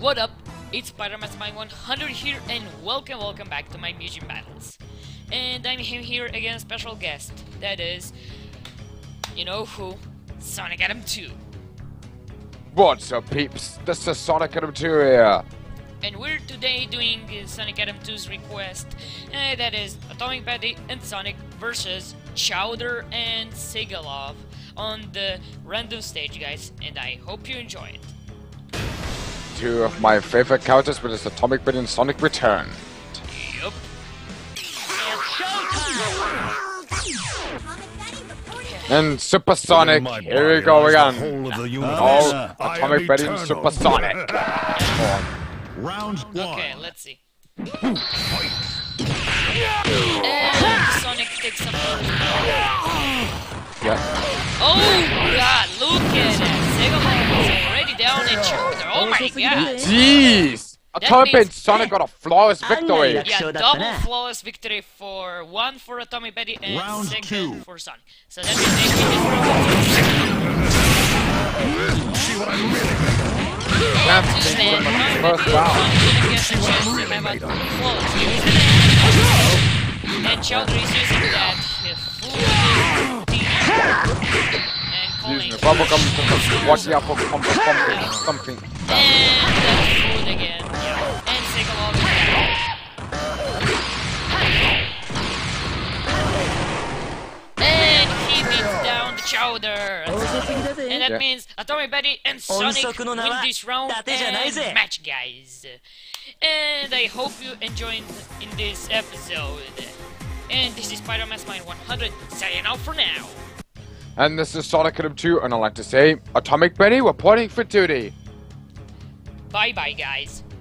What up? It's SM100 here, and welcome back to my MUGEN battles. And I'm here against special guest. That is, you know who? Sonic Adam 2. What's up, peeps? This is Sonic Adam 2 here. And we're today doing Sonic Adam 2's request. That is Atomic Betty and Sonic versus Chowder&Segalow on the random stage, guys. And I hope you enjoy it. Two of my favorite characters with this Atomic Betty and Sonic return. Yup. And Super Sonic, here we go again. Oh, Atomic Betty and Super Sonic. Round one. Okay, let's see. And Sonic takes some damage. Yeah. Oh god, look at that! Segalow is already down in Chowder. Oh my god! Jeez! Atomic Betty and Sonic got a flawless victory. Yeah, double flawless victory for one for Atomic Betty and Round second two. for Sonic. So that means they can See what I'm really That's first round. And Chowder is using that full team and calling. Bubblegum, watch out for something. And that's food again. And Segalow is back. And he beats down the Chowder. And that means Atomic Betty and Sonic win this round and match, guys. And I hope you enjoyed in this episode. And this is SM100 signing out for now. And this is Sonic Adam 2, and I'd like to say, Atomic Betty, reporting for duty. Bye bye, guys.